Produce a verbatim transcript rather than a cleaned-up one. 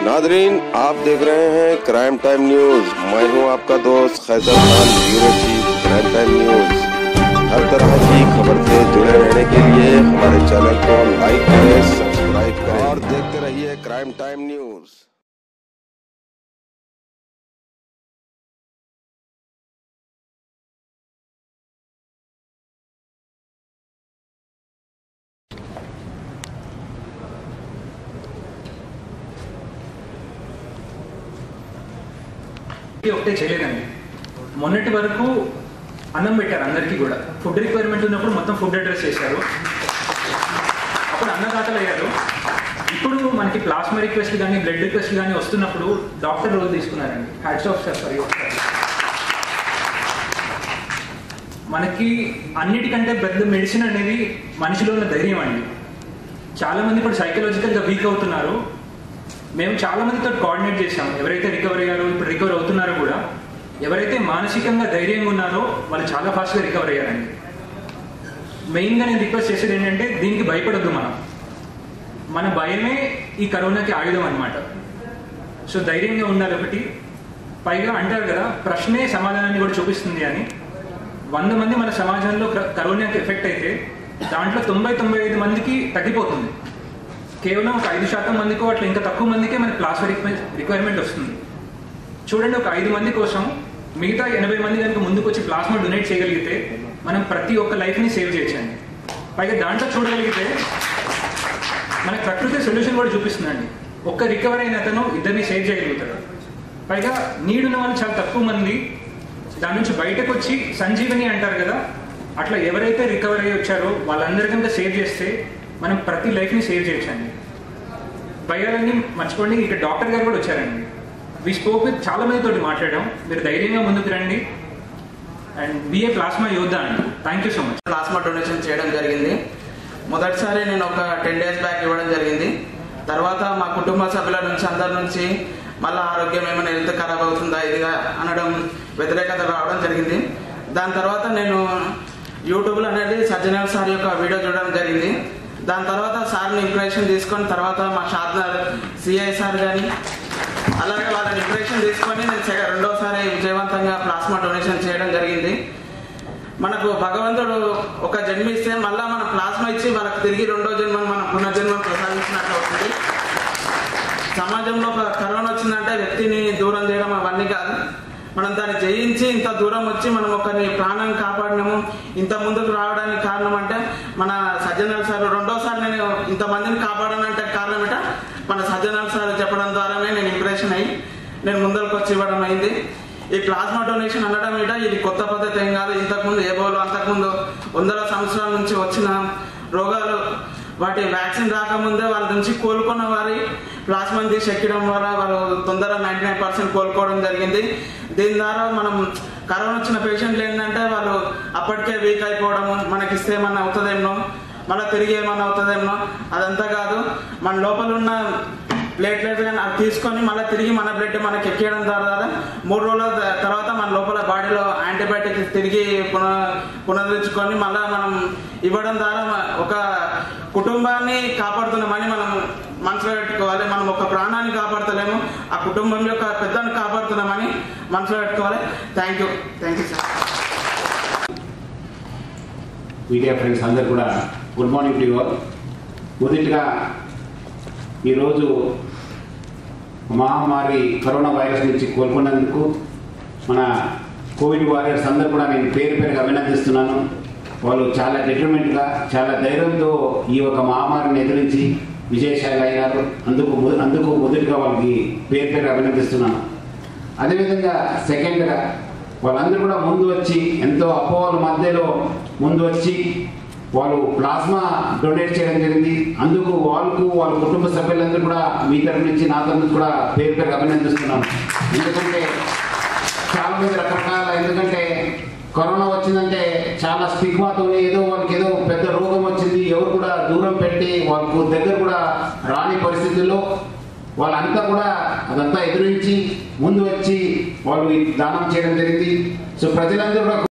Nadreen, आप देख रहे हैं क्राइम टाइम न्यूज। मैं हूं आपका दोस्त Qaiser Khan, bureau chief crime time news. हर तरह की खबर से जुड़े रहने के लिए हमारे चैनल को लाइक करें, सब्सक्राइब करें और देखते रहिए क्राइम टाइम न्यूज। ఒకటే చేయలేదండి. మొన్నటి వరకు అన్నం పెట్టారు అందరికీ కూడా. ఫుడ్ రిక్వైర్మెంట్ ఉన్నప్పుడు మొత్తం ఫుడ్ అడ్రస్ చేశారు, అప్పుడు అన్నదాతలు అయ్యారు. ఇప్పుడు మనకి ప్లాస్మా రిక్వెస్ట్లు కానీ బ్లడ్ రిక్వెస్ట్లు కానీ వస్తున్నప్పుడు డాక్టర్ రోల్ తీసుకున్నారండి. Hats off sir. సారీ, మనకి అన్నిటికంటే పెద్ద మెడిసిన్ అనేది మనిషిలో ఉన్న ధైర్యం అండి. చాలామంది ఇప్పుడు సైకలాజికల్గా వీక్ అవుతున్నారు. మేము చాలా మందితో కోఆర్డినేట్ చేసాం. ఎవరైతే రికవర్ అయ్యారో, ఇప్పుడు రికవర్ అవుతున్నారో కూడా, ఎవరైతే మానసికంగా ధైర్యంగా ఉన్నారో వాళ్ళు చాలా ఫాస్ట్గా రికవర్ అయ్యారండి. మెయిన్గా నేను రిక్వెస్ట్ చేసేది ఏంటంటే, దీనికి భయపడద్దు. మనం మన భయమే ఈ కరోనాకి ఆయుధం అనమాట. సో ధైర్యంగా ఉండాలి ఒకటి. పైగా అంటారు కదా, ప్రశ్నే సమాధానాన్ని కూడా చూపిస్తుంది అని. వంద మంది మన సమాజంలో కరోనాకి ఎఫెక్ట్ అయితే దాంట్లో తొంభై తొంభై ఐదు మందికి తగ్గిపోతుంది. కేవలం ఒక ఐదు శాతం మందికో అట్లా ఇంకా తక్కువ మందికే మనకి ప్లాస్మా రిక్వైర్మెంట్ వస్తుంది. చూడండి, ఒక ఐదు మంది కోసం మిగతా ఎనభై మంది కనుక ముందుకు వచ్చి ప్లాస్మా డొనేట్ చేయగలిగితే మనం ప్రతి ఒక్క లైఫ్ని సేవ్ చేయొచ్చండి. పైగా దాంట్లో చూడగలిగితే మనకి ప్రకృతి సొల్యూషన్ కూడా చూపిస్తుందండి. ఒక్క రికవర్ అయిన అతను ఇద్దరిని సేవ్ చేయగలుగుతాడు. పైగా నీడ్ ఉన్న వాళ్ళు చాలా తక్కువ మంది దాని నుంచి బయటకు వచ్చి సంజీవని అంటారు కదా, అట్లా ఎవరైతే రికవర్ అయ్యి వచ్చారో వాళ్ళందరి కనుక సేవ్ చేస్తే మనం ప్రతి లైఫ్ని సేవ్ చేయొచ్చండి. భయాలన్నీ మర్చిపోండి. ఇక్కడ డాక్టర్ గారు కూడా వచ్చారండి. వి స్పోక్ విత్ చాలా మందితోటి మాట్లాడాం. మీరు ధైర్యంగా ముందుకు రండి అండ్ బిఏ ప్లాస్మా యోద్ధా అండి. Thank you so much. Plasma donation చేయడం జరిగింది. మొదటిసారి నేను ఒక టెన్ డేస్ బ్యాక్ ఇవ్వడం జరిగింది. తర్వాత మా కుటుంబ సభ్యుల నుంచి అందరి నుంచి మళ్ళీ ఆరోగ్యం ఏమైనా హెల్త్ ఖరాబ్ అవుతుందా ఇదిగా అనడం, వ్యతిరేకత రావడం జరిగింది. దాని తర్వాత నేను యూట్యూబ్లో అనేది సజ్జనల్ సార్ యొక్క వీడియో చూడడం జరిగింది. దాని తర్వాత సార్ని ఇంప్రెషన్ తీసుకొని తర్వాత మా షాద్నర్ సిఐ సార్ కానీ అలాగే వాళ్ళని ఇంప్రెషన్ తీసుకొని నేను రెండోసారి విజయవంతంగా ప్లాస్మా డొనేషన్ చేయడం జరిగింది. మనకు భగవంతుడు ఒక జన్మ ఇస్తే మళ్ళీ మనం ప్లాస్మా ఇచ్చి వాళ్ళకి తిరిగి రెండో జన్మను మనం పునర్జన్మను ప్రసాదించినట్టు అవుతుంది. సమాజంలో ఒక కరోనా వచ్చిందంటే వ్యక్తిని దూరం చేయడం అవన్నీ కాదు, మనం దాన్ని జయించి ఇంత దూరం వచ్చి మనం ఒకరిని ప్రాణం కాపాడినాము, ఇంత ముందుకు రావడానికి కారణం అంటే మన సజ్జనల్ సార్. రెండోసారి నేను ఇంతమందిని కాపాడానంటే కారణం ఏంట మన సజ్జనల్ సార్ చెప్పడం ద్వారానే నేను ఇంప్రెషన్ అయ్యి నేను ముందరకు వచ్చి ఇవ్వడం అయింది. ఈ ప్లాస్మా డొనేషన్ అనడం ఏంట ఇది కొత్త పద్ధతి ఏం కాదు. ఇంతకుముందు ఏబోలో అంతకుముందు వందల సంవత్సరాల నుంచి వచ్చిన రోగాలు వాటి వ్యాక్సిన్ రాకముందే వాళ్ళ నుంచి కోలుకున్న వారి ప్లాస్మాని తీసి ఎక్కడం ద్వారా వాళ్ళు తొందరగా నైంటీ నైన్ పర్సెంట్ కోలుకోవడం జరిగింది. దీని ద్వారా మనం కరోనా వచ్చిన పేషెంట్లు ఏంటంటే వాళ్ళు అప్పటికే వీక్ అయిపోవడము, మనకి ఇస్తే ఏమన్నా అవుతుందేమో, మళ్ళీ తిరిగి ఏమన్నా అవుతుందేమో, అదంతా కాదు. మన లోపల ఉన్న ప్లేట్లెట్ కానీ అది తీసుకొని మళ్ళీ తిరిగి మన బ్లడ్ మనకి ఎక్కేయడం ద్వారా మూడు రోజుల తర్వాత మన లోపల బాడీలో యాంటీబయాటిక్ తిరిగి పున పునరుద్ధరించుకొని మళ్ళీ మనం ఇవ్వడం ద్వారా ఒక కుటుంబాన్ని కాపాడుతున్నామని మనం మనసులో పెట్టుకోవాలి. మనం ఒక ప్రాణాన్ని కాపాడుతలేము, ఆ కుటుంబం యొక్క పెద్దను కాపాడుతున్నామని మనసులో పెట్టుకోవాలి. Thank you thank you sir. Media friends అందరు కూడా good morning to you all. మొదటిగా ఈరోజు మహమ్మారి కరోనా వైరస్ నుంచి కోలుకున్నందుకు మన కోవిడ్ వారియర్స్ అందరూ కూడా నేను పేరు పేరుగా అభినందిస్తున్నాను. వాళ్ళు చాలా డిటర్మెంట్గా చాలా ధైర్యంతో ఈ ఒక మహమ్మారిని ఎదిరించి విజయశాలి అయినారు. అందుకు అందుకు మొదటిగా వాళ్ళకి పేరు పేరుగా అభినందిస్తున్నాను. అదేవిధంగా సెకండ్గా వాళ్ళందరూ కూడా ముందు వచ్చి ఎంతో అపోహల మధ్యలో ముందు వచ్చి వాళ్ళు ప్లాస్మా డొనేట్ చేయడం జరిగింది. అందుకు వాళ్ళకు వాళ్ళ కుటుంబ సభ్యులందరూ కూడా మీ తరఫు నుంచి నా తరఫు నుంచి కూడా పేరు పేరు అభినందిస్తున్నాం. ఎందుకంటే చాలా మంది రకరకాల ఎందుకంటే కరోనా వచ్చిందంటే చాలా స్టిగ్మాతో ఏదో వాళ్ళకి ఏదో పెద్ద రోగం వచ్చింది, ఎవరు కూడా దూరం పెట్టి వాళ్ళకు దగ్గర కూడా రాని పరిస్థితుల్లో వాళ్ళంతా కూడా అదంతా ఎదురించి ముందు వచ్చి వాళ్ళు దానం చేయడం జరిగింది. సో ప్రజలందరూ కూడా